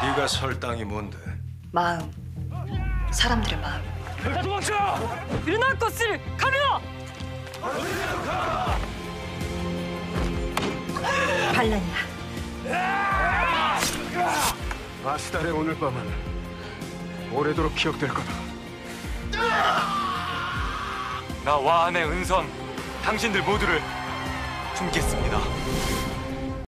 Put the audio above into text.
네가 설 땅이 뭔데? 마음, 사람들의 마음. 다 도망쳐! 일어날 것을 가려! 반란이야. 아스달의 오늘 밤은 오래도록 기억될 거다. 나 와한의 은선, 당신들 모두를 숨겠습니다.